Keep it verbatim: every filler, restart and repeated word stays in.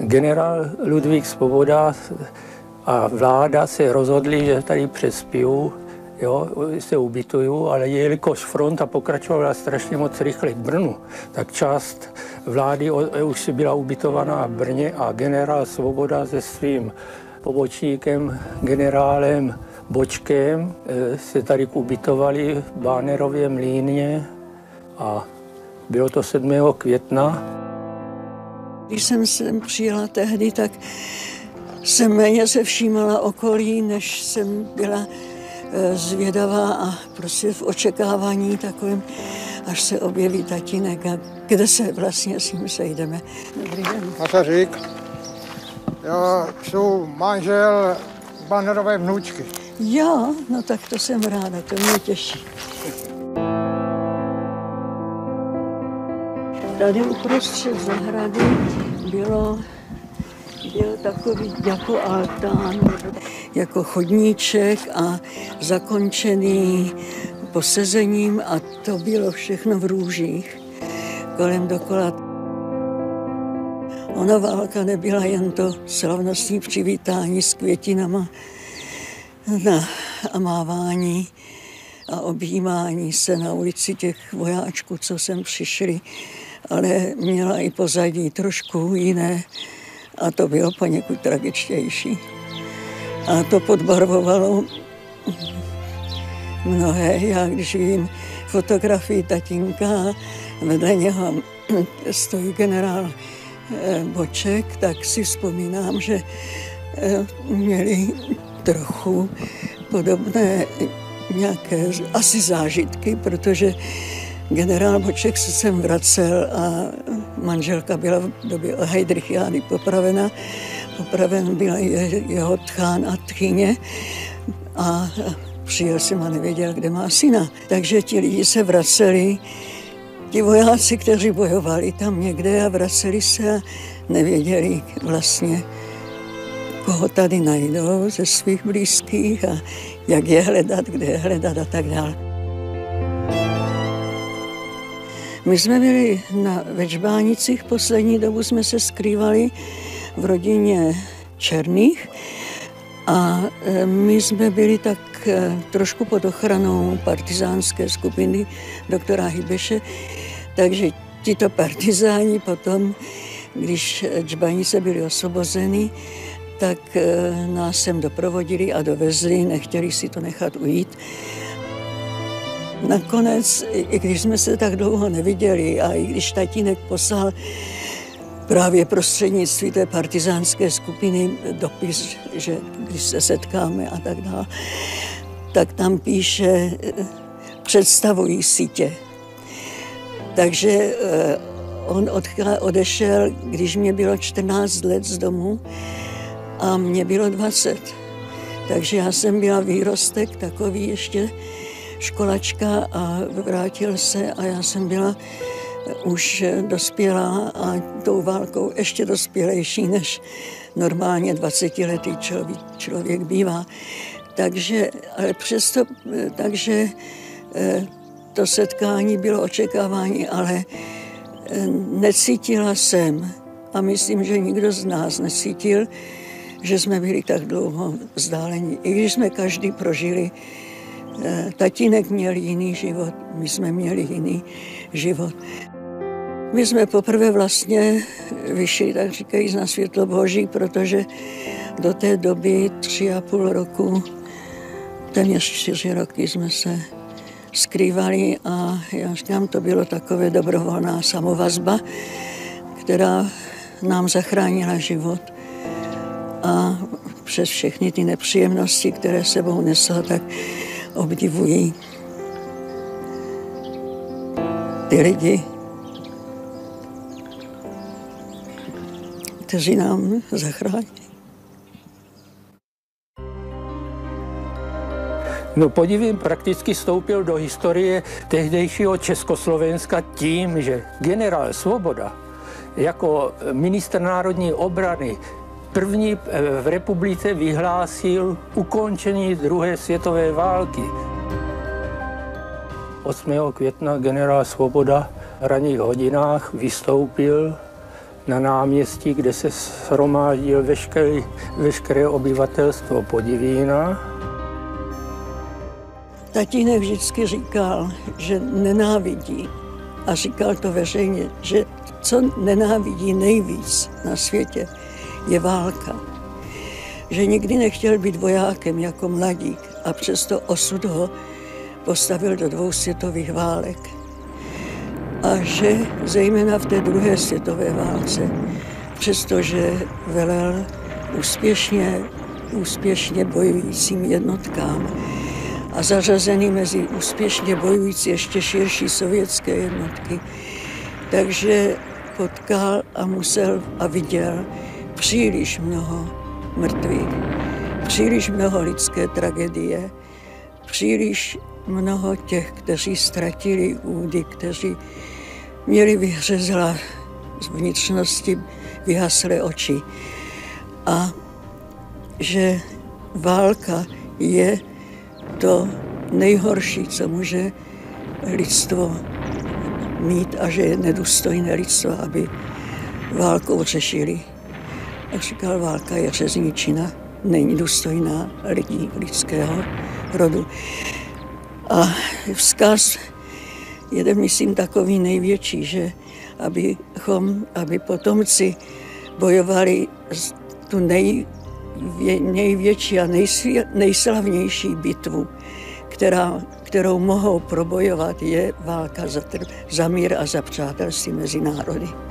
generál Ludvík Svoboda a vláda se rozhodli, že tady přespiju, jo, se ubytuju, ale jelikož fronta pokračovala strašně moc rychle k Brnu, tak část vlády už byla ubytovaná v Brně a generál Svoboda se svým pobočníkem, generálem Bočkem se tady ubytovali v Bánerově mlýně a bylo to sedmého května. Když jsem sem přijela tehdy, tak jsem méně se všímala okolí, než jsem byla zvědavá a prostě v očekávání takovým, až se objeví tatínek a kde se vlastně s ním sejdeme. Dobrý den. Masařík. Já jsem manžel Bánerové vnučky. Jo, no tak to jsem ráda, to mě těší. Tady uprostřed zahrady bylo, byl takový jako altán, jako chodníček a zakončený posezením a to bylo všechno v růžích kolem dokola. Ona válka nebyla jen to slavnostní přivítání s květinama na a mávání a objímání se na ulici těch vojáčků, co sem přišli, ale měla i pozadí trošku jiné a to bylo poněkud tragičtější. A to podbarvovalo mnohé. Já když vidím fotografii tatínka, vedle něho stojí generál Boček, tak si vzpomínám, že měli trochu podobné nějaké asi zážitky, protože generál Boček se sem vracel a manželka byla v době Heydrichiády popravena. Popraven byl jeho tchán a tchyně a přijel jsem a nevěděl, kde má syna. Takže ti lidi se vraceli, ti vojáci, kteří bojovali tam někde a vraceli se a nevěděli vlastně, koho tady najdou ze svých blízkých a jak je hledat, kde je hledat a tak dále. My jsme byli na Večbánicích, poslední dobu jsme se skrývali v rodině Černých a my jsme byli tak trošku pod ochranou partizánské skupiny doktora Hybeše, takže tito partizáni potom, když Čbanice byly osvobozeny, tak nás sem doprovodili a dovezli, nechtěli si to nechat ujít. Nakonec, i když jsme se tak dlouho neviděli a i když tatínek poslal právě prostřednictví té partizánské skupiny dopis, že když se setkáme a tak dále, tak tam píše, představují si tě. Takže on odešel, když mě bylo čtrnáct let z domu a mě bylo dvacet. Takže já jsem byla výrostek takový ještě školačka a vrátil se a já jsem byla už dospělá a tou válkou ještě dospělejší, než normálně dvacetiletý člověk, člověk bývá. Takže, ale přesto, takže to setkání bylo očekávání, ale necítila jsem a myslím, že nikdo z nás necítil, že jsme byli tak dlouho vzdáleni. I když jsme každý prožili, tatínek měl jiný život, my jsme měli jiný život. My jsme poprvé vlastně vyšli, tak říkají, na světlo Boží, protože do té doby tři a půl roku, téměř čtyři roky jsme se skrývali a já říkám, to bylo takové dobrovolná samovazba, která nám zachránila život. A přes všechny ty nepříjemnosti, které sebou nesla, tak obdivují ty lidi, kteří nám zachrání. No Podivím prakticky vstoupil do historie tehdejšího Československa tím, že generál Svoboda jako ministr národní obrany první v republice vyhlásil ukončení druhé světové války. osmého května generál Svoboda v ranních hodinách vystoupil na náměstí, kde se shromáždil veškeré, veškeré obyvatelstvo Podivína. Tatínek vždycky říkal, že nenávidí, a říkal to veřejně, že co nenávidí nejvíc na světě, je válka. Že nikdy nechtěl být vojákem jako mladík a přesto osud ho postavil do dvou světových válek. A že zejména v té druhé světové válce, přestože velel úspěšně, úspěšně bojujícím jednotkám a zařazený mezi úspěšně bojující ještě širší sovětské jednotky, takže potkal a musel a viděl příliš mnoho mrtvých, příliš mnoho lidské tragédie, příliš mnoho těch, kteří ztratili údy, kteří měli vyhřezlá z vnitřnosti vyhaslé oči. A že válka je to nejhorší, co může lidstvo mít, a že je nedůstojné lidstvo, aby válkou řešili. Jak říkal, válka je řezničina, není důstojná lidí, lidského rodu. A vzkaz jeden, myslím, takový největší, že abychom, aby potomci bojovali tu nej, největší a nejsvě, nejslavnější bitvu, která, kterou mohou probojovat, je válka za, za mír a za přátelství mezi národy.